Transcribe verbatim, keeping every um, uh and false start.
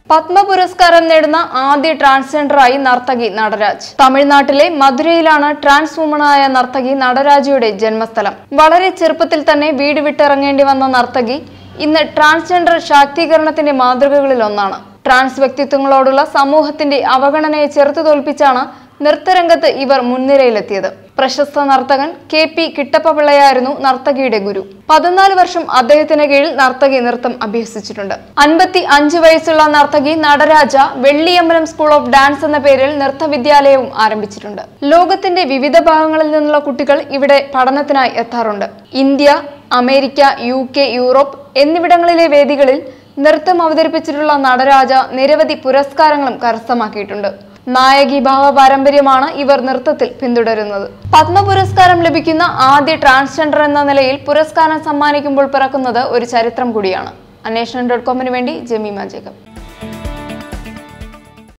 പത്മ പുരസ്കാരം നേടുന്ന ആദ്യ ട്രാൻസ്ജെൻഡറായി നർത്തകി നടരാജ്. തമിഴ്നാട്ടിലെ മധുരയിലാണ് ട്രാൻസ് വുമണായ നർത്തകി നടരാജയുടെ ജന്മസ്ഥലം. വളരെ ചെറുപ്പത്തിൽ തന്നെ വീട് വിട്ടിറങ്ങേണ്ടി വന്ന നർത്തകി ഇന്ന് ട്രാൻസ്ജെൻഡർ ശാക്തീകരണത്തിന്റെ മാതൃകകളിൽ ഒന്നാണ്. ട്രാൻസ് വ്യക്തിത്വങ്ങളോടുള്ള സമൂഹത്തിന്റെ അവഗണനയെ ചെറുത്തു തോൽപ്പിച്ചാണ് നൃത്തരംഗത്ത് ഇവർ മുൻനിരയിലെത്തിയത്. പ്രശസ്ത നർത്തകൻ കെ പി കിട്ടപ്പപിള്ളയായിരുന്നു നർത്തകിയുടെ ഗുരു. പതിനാല് വർഷം അദ്ദേഹത്തിന് കീഴിൽ നർത്തകി നൃത്തം അഭ്യസിച്ചിട്ടുണ്ട്. അൻപത്തി അഞ്ച് വയസ്സുള്ള നർത്തകി Nataraja Velliyambalam school of dance എന്ന പേരിൽ നൃത്ത വിദ്യാലയവും ആരംഭിച്ചിട്ടുണ്ട്. ലോകത്തിന്റെ വിവിധ ഭാഗങ്ങളിൽ നിന്നുള്ള കുട്ടികൾ ഇവിടെ പഠനത്തിനായി എത്താറുണ്ട്. India, America, U K, Europe എന്നിവിടങ്ങളിലെ വേദികളിൽ നൃത്തം അവതരിപ്പിച്ചിട്ടുള്ള നടരാജ നിരവധി പുരസ്കാരങ്ങളും കരസ്ഥമാക്കിയിട്ടുണ്ട്. നായകീഭാവ പാരമ്പര്യമാണ് ഇവർ നൃത്തത്തിൽ പിന്തുടരുന്നത്. പത്മ പുരസ്കാരം ലഭിക്കുന്ന ആദ്യ ട്രാൻസ്ജെൻഡർ എന്ന നിലയിൽ പുരസ്കാരം സമ്മാനിക്കുമ്പോൾ പിറക്കുന്നത് ഒരു ചരിത്രം കൂടിയാണ്. അന്വേഷണം ഡോട്ട് കോമിന് വേണ്ടി ജമീമ ജേക്കബ്.